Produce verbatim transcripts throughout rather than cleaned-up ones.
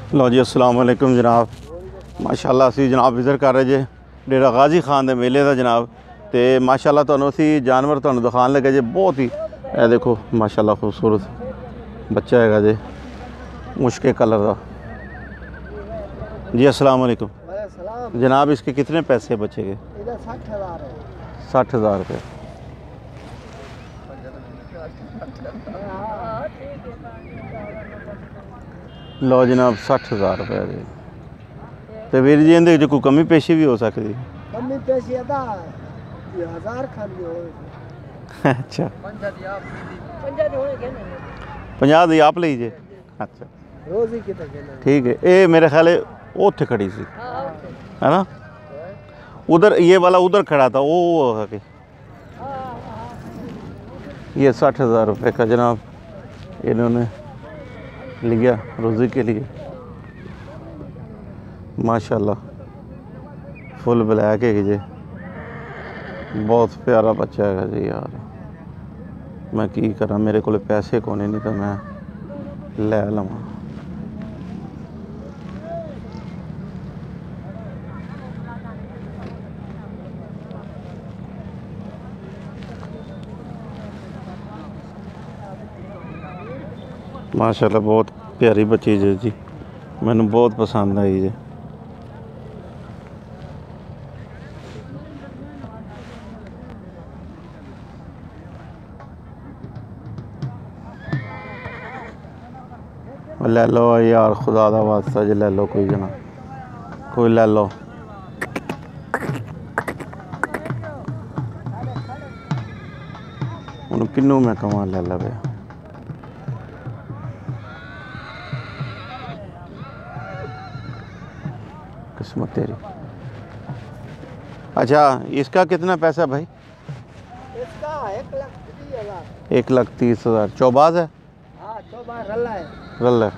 लो जी अस्सलाम वालेकुम जनाब। माशाअल्लाह असी जनाब विज़िट कर रहे जे डेरा गाजी खान दे मेले का जनाब। तो माशाअल्लाह तुहानू असी जानवर तुहानू दिखाने लगे जे बहुत ही ए देखो माशाअल्लाह खूबसूरत बच्चा है जे मुश्के कलर का। जी अस्सलाम वालेकुम जनाब। इसके कितने पैसे बचे गए? साठ हज़ार रुपये। लो जनाब साठ हज़ार रुपये जी। तो वीर जी इहदे कोई कमी पेशी भी हो सकती? कमी पेशी हजार अच्छा पंजाह दी आप लीजिए। अच्छा ठीक है। ये मेरे ख्याल है उत्थे खड़ी सी है ना, उधर ये वाला उधर खड़ा था वो है। ये साठ हज़ार रुपये का जनाब इन्होंने लिया रोज़ी के लिए। माशाल्लाह फुल ब्लैक है जी, बहुत प्यारा बच्चा है जी यार। मैं की करा, मेरे को पैसे कोने नहीं तो मैं ले लवां। माशाल्लाह बहुत प्यारी बच्ची जी जी, मैनू बहुत पसंद आई जी। ले लो यार खुदा दा वास्ता जी, ले लो कोई जना कोई ले लो। हुण किन्नू मैं कमां ले ला पे। किस्मत तेरी। अच्छा इसका कितना पैसा भाई? इसका एक लाख तीस हजार। एक लाख तीस हज़ार। चौबाज है? हाँ चौबाज रल्ला है। रल्ला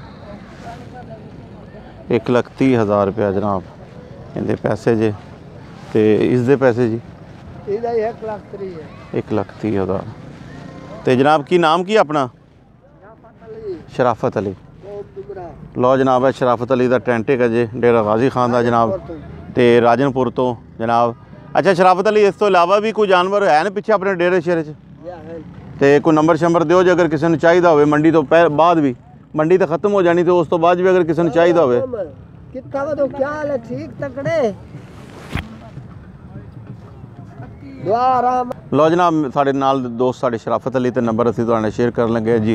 एक लाख तीस हज़ार रुपया जनाब इहदे पैसे जे। तो इसदे पैसे जी? एक लाख तीस है। एक लाख तीस हज़ार। तो जनाब की नाम की अपना? शराफत अली। लो जनाब है शराफत अली का टेंट है जी डेरा गाजी खान का जनाब, तो राजनपुर तो जनाब। अच्छा शराफत अली इस तो इलावा भी कोई जानवर है ना पिछे अपने डेरे शेरे च? तो कोई नंबर शंबर दिओ जो अगर किसी ने चाहिए हो मंडी तो बाद भी, मंडी तो खत्म हो जानी तो उस तो बाद भी अगर किसी ने चाहिए हो। तो क्या हाल है? ठीक तकड़े लो जनाब साढ़े नाल दोस्त साढ़े शराफत अली, तो नंबर असीं तुहाडे शेयर कर लगे जी।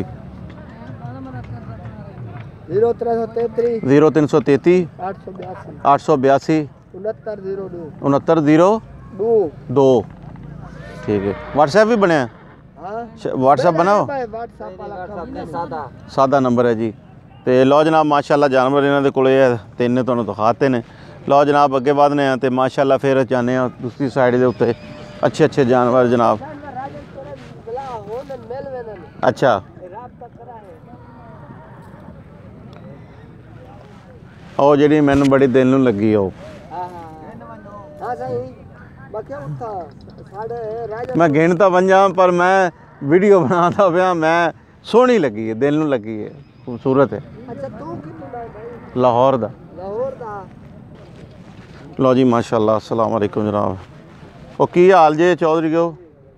जीरो तीन सौ तैंतीस जीरो तीन सौ तैंतीस आठ सौ बयासी आठ सौ बयासी उनहत्तर जीरो दो उनहत्तर जीरो दो दो। ठीक है। व्हाट्सएप भी बने? व्हाट्सएप बनाओ, सादा नंबर है जी। तो लो जनाब माशाल्लाह जानवर इन्हों के कोल है, तो इन्हें तुहानूं दिखाते हैं। लो जनाब अगे बढ़ने हैं तो माशाल्लाह फिर जाने दूसरी साइड के उत्ते अच्छे अच्छे जानवर जनाब। अच्छा ਉਹ ਜਿਹੜੀ ਮੈਨੂੰ बड़ी दिल ਨੂੰ ਲੱਗੀ ਉਹ मैं गिन तो बन पर मैं वीडियो बनाता पाया, मैं सोहनी लगी है, दिल ਨੂੰ लगी है, खूबसूरत है। लाहौर दा। लो जी माशाल्लाह अस्सलाम वालेकुम जनाब। ओ की हाल जे चौधरी को?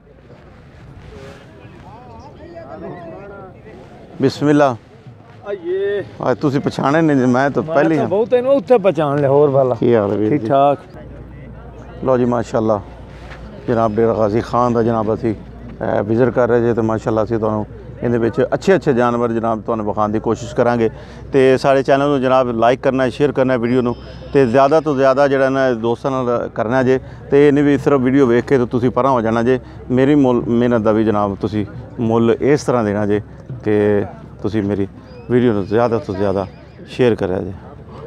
बिस्मिल्लाह। आज तुसी पछाणे नहीं, मैं तो पहले ही बहुत इन्हों उत्थे पहचान लाहौर वाला। की हाल है? ठीक ठाक। लो जी माशाल्लाह जनाब डेरा गाजी खान का जनाब असी विज़िट कर रहे थे, तो माशाल्लाह असी तुहानूं इहदे विच अच्छे अच्छे जानवर जनाब तुहानूं विखाने की कोशिश करांगे। तो सारे चैनल नूं जनाब लाइक करना है, शेयर करना है वीडियो नूं, ते ज़्यादा तो ज़्यादा जिहड़ा ना दोस्तां नाल करना जे। तो इन्हें भी सिर्फ वीडियो वेख के तो तुसीं परां हो जाना जे। मेरी मुल मेहनत का भी जनाब तुसीं मुल इस तरह देना जे कि तुसीं मेरी वीडियो नूं ज़्यादा तो ज़्यादा शेयर करा जे।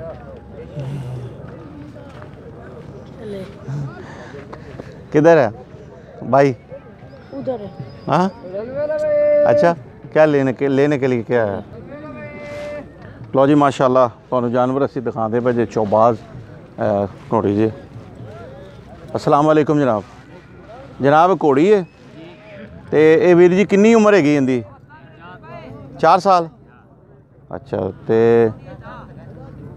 किधर है भाई? उधर है। हाँ अच्छा क्या लेने के लेने के लिए क्या है? लो जी माशाल्लाह तुहानूं जानवर असीं दिखाते पे जे चौबाज घोड़ी जी। अस्सलाम वालेकुम जनाब। जनाब घोड़ी है तो ये वीर जी कितनी उम्र हैगी इनकी? चार साल। अच्छा तो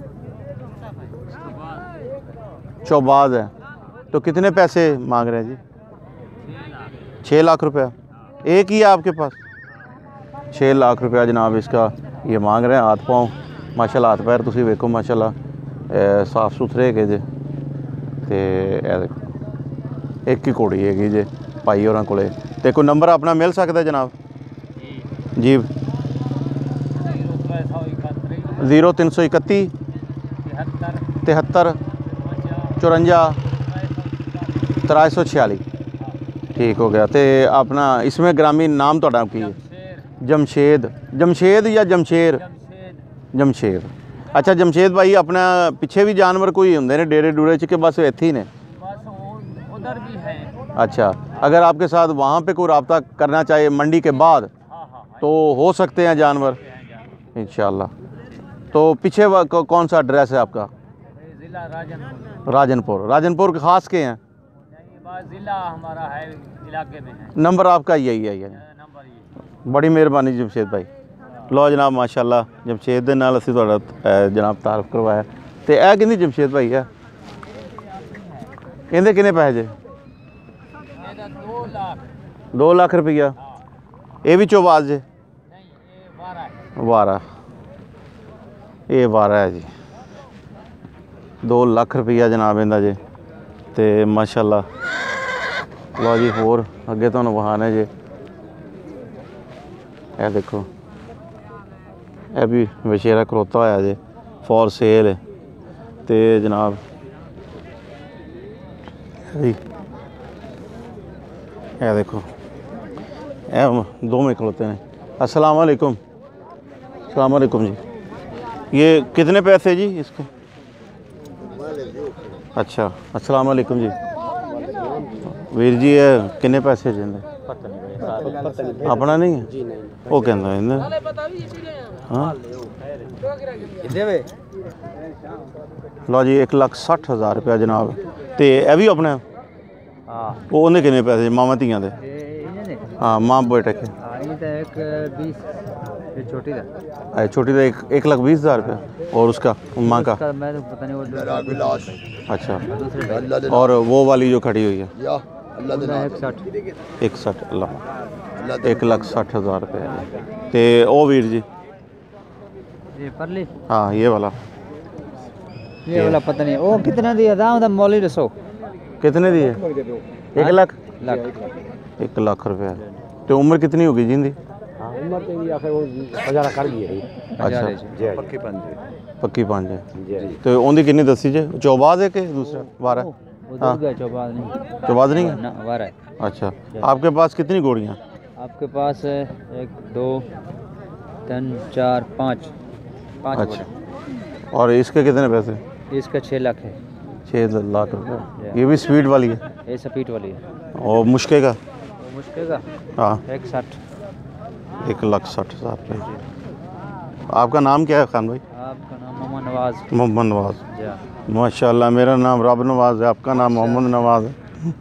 चौबाज है। तो कितने पैसे मांग रहे हैं जी? छः लाख रुपया एक ही है आपके पास? छः लाख रुपया जनाब इसका ये मांग रहे हैं। हाथ पाँव माशाल्लाह, हाथ पैर तुसी वेखो माशाल्लाह साफ सुथरे के जे। ते ए देखो एक ही घोड़ी हैगी जे भाई होरां कोले। ते कोई नंबर अपना मिल सकता है जनाब जी? ज़ीरो तीन सौ इकत्ती तिहत्तर चौरंजा त्रै सौ छियाली। ठीक हो गया। तो अपना इसमें ग्रामीण नाम तो की है? जमशेद। जमशेद या जमशेर? जमशेद। अच्छा जमशेद भाई, अपना पिछे भी जानवर कोई होंगे ने डेरे डूरे च के बस इत्थे ही ने? उधर भी है। अच्छा, अगर आपके साथ वहाँ पे कोई रब्ता करना चाहिए मंडी के बाद तो हो सकते हैं जानवर इंशाल्लाह। तो पीछे कौन सा एड्रेस है आपका? जिला राजनपुर। राजनपुर। राजनपुर के खास के हैं? जिला हमारा है, इलाके में है। नंबर आपका यही है? नंबर ये। बड़ी मेहरबानी जमशेद भाई। लो जनाब माशाल्लाह जमशेद दे नाल असीं तुहाडा जनाब तारफ करवाया। तो यह कितनी जमशेद भाई है? इहदे किन्ने पैसे जे? दो लाख। दो लाख रुपया। ये भी चौबाज जे? बारह। ये बारह है जी। दो लाख रुपया जनाब इंदा जे। तो माशाल्लाह लो जी होर अगे तुहानूं वखाने जे। यह देखो यह भी वछेरा खलोता होया जे फॉर सेल। तो जनाब यह देखो यह दो में खलोते हैं। अस्सलाम वालेकुम। अस्सलाम वालेकुम जी। ये कितने पैसे जी इसके? अच्छा अस्सलाम वालेकुम जी। वीर जी ये किन्ने पैसे जिंदे? अपना नहीं है वो कहता है। हाँ लो जी एक लाख सठ हज़ार रुपया जनाब। तो यह भी अपने वो उन्हें किन्ने पैसे मामा धियां दे? हाँ माँ बेटे के छोटी दा अरे छोटी दा एक एक लाख बीस हज़ार रुपया। और उसका माँ का? मैं तो पता नहीं वो। अच्छा और वो वाली जो खड़ी हुई है? एक साठ। एक साठ अल्लाह एक लाख साठ हज़ार रुपये। तो ओ वीर जी ये परली? हाँ ये वाला ये वाला पता नहीं वो कितना दिया था उधर मौली दसो कितने दिए? एक लाख लाख एक लाख रुपया। तो उम्र कितनी होगी जिंदी? उम्र तो आखिर वो बाजार कर गई है। अच्छा पक्की पंज पक्की पाँच है। तो उनकी कितनी दसी जे? चौबाज है कि दूसरा? बारह। हाँ चौबाज नहीं। चौबाज नहीं है? ना बारह है। अच्छा आपके पास कितनी घोड़ियाँ? आपके पास है एक दो तीन चार पाँच पाँच। अच्छा और इसके कितने पैसे? इसका छः लाख है। छः लाख रुपये। ये भी स्पीड वाली है? ये सपीट वाली है। और मुश्के का? मुश्किल का हाँ एक साठ। एक लाख साठ हज़ार रुपये। आपका नाम क्या है खान भाई? आपका नाम मोहम्मद नवाज। मोहम्मद नवाज। जी माशाल्लाह मेरा नाम रब नवाज है, आपका नाम मोहम्मद नवाज है।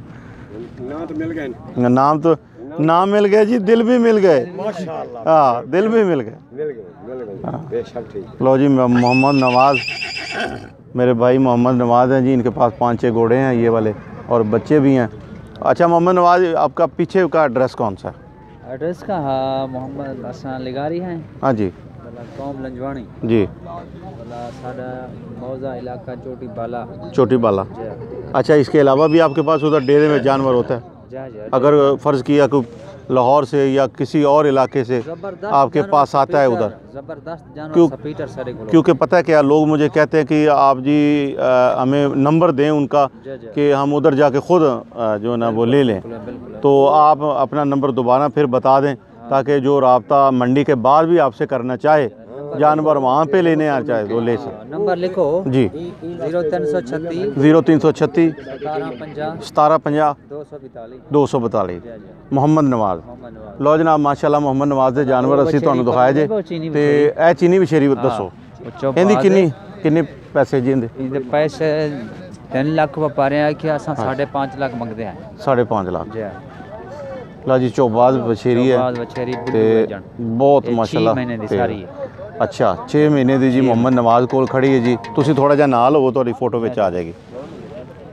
नाम तो मिल गए। नाम तो नाम मिल गए जी, दिल भी मिल गए। माशाल्लाह हाँ दिल भी मिल गए। मिल गए मिल गए बेशक ठीक। लो जी मोहम्मद नवाज मेरे भाई मोहम्मद नवाज हैं जी। इनके पास पाँच छः घोड़े हैं ये वाले और बच्चे भी हैं। अच्छा मोहम्मद नवाज आपका पीछे का एड्रेस कौन सा है? एड्रेस का हाँ मोहम्मद हसन लिगारी हैं। हाँ जी कौम लंजवानी जी। भला साडा मौजा इलाका चोटी बाला। चोटी बाला। अच्छा इसके अलावा भी आपके पास उधर डेरे में जानवर होता है? जा जा अगर फ़र्ज़ किया कि लाहौर से या किसी और इलाके से आपके पास आता है उधर? ज़बरदस्त जानवर क्यों? सपीटर सारे को क्योंकि पता है क्या लोग मुझे कहते हैं कि आप जी आ, हमें नंबर दें उनका कि हम उधर जाके ख़ुद आ, जो है ना वो ले लें। तो आप अपना नंबर दोबारा फिर बता दें ताकि जो राब्ता मंडी के बाद भी आपसे करना चाहे जानवर वहाँ पे लेने आ चाहे तो ले सकें। नंबर लिखो जी जीरो तीन सौ छत्तीस ज़ीरो तीन सौ छत्तीस सतारह पंजाह सतारह पंजाह दो सौ बतालीस दो सौ बतालीस। मोहम्मद नवाज। मोहम्मद नवाज। लो जनाब माशाल्लाह मोहम्मद नवाज के जानवर असीं तुहानूं दिखाए जे। तो यह चीनी विशेरी दसो इहदी किन्नी किन्ने पैसे जी इहदे? इहदे पैसे तीन लाख व्यापारी है कि असां साढ़े पाँच लाख मंगते हैं। साढ़े पाँच लाख। जी ला जी चौबाज बछेरी है चौबाज बछेरी ते बहुत माशाल्लाह महीने दी सारी है। अच्छा छे महीने दी जी मोहम्मद नवाज कोल खड़ी है जी। तुसीं थोड़ा जिहा नाल होवो तुहाडी फोटो विच आ जाएगी।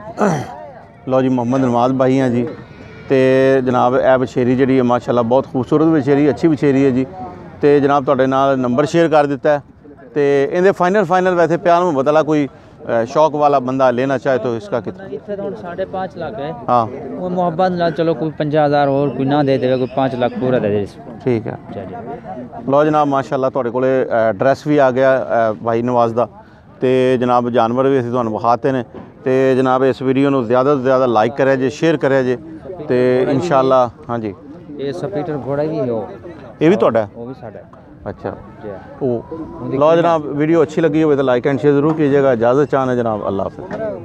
ਲਓ ਜੀ ਮੁਹੰਮਦ ਨਵਾਜ਼ ਭਾਈ ਆ ਜੀ ਤੇ ਜਨਾਬ ਇਹ ਵਛੇਰੀ ਜਿਹੜੀ ਹੈ ਮਾਸ਼ਾਅੱਲਾ ਬਹੁਤ ਖੂਬਸੂਰਤ ਵਛੇਰੀ ਅੱਛੀ ਵਛੇਰੀ ਹੈ ਜੀ ਤੇ ਜਨਾਬ ਤੁਹਾਡੇ ਨਾਲ ਨੰਬਰ ਸ਼ੇਅਰ ਕਰ ਦਿੱਤਾ ਹੈ ਤੇ ਇਹਦੇ फाइनल फाइनल वैसे प्यार में बदला कोई अ, शौक वाला बंदा लेना चाहे तो इसका कितना इतने तो साढ़े पाँच लाख है हाँ वो मोहब्बत ना चलो कोई पंजा हज़ार और कोई ना दे देगा कोई पाँच लाख पूरा दे दे इसको। ठीक है चलिए ਲਓ ਜਨਾਬ ਮਾਸ਼ਾਅੱਲਾ ਤੁਹਾਡੇ ਕੋਲੇ ਐਡਰੈਸ ਵੀ ਆ ਗਿਆ ਅ, ਭਾਈ ਨਵਾਜ਼ ਦਾ ਤੇ ਜਨਾਬ ਜਾਨਵਰ ਵੀ ਅਸੀਂ ਤੁਹਾਨੂੰ ਵਿਖਾਤੇ ਨੇ ਤੇ ਜਨਾਬ ਇਸ ਵੀਡੀਓ ਨੂੰ ਜ਼ਿਆਦਾ ਤੋਂ ਜ਼ਿਆਦਾ ਲਾਈਕ ਕਰਿਆ ਜੇ ਸ਼ੇਅਰ ਕਰਿਆ ਜੇ ਤੇ ਇਨਸ਼ਾਅੱਲਾ ਹਾਂਜੀ ये सपीटर घोड़ा भी है वो ਇਹ ਵੀ ਤੁਹਾਡਾ ਹੈ? वो भी साढ़ा है अच्छा जी ओ लो जनाब वीडियो अच्छी लगी हो तो लाइक एंड शेयर ज़रूर कीजिएगा। इजाज़त चाहना जनाब, अल्लाह हाफ़िज़।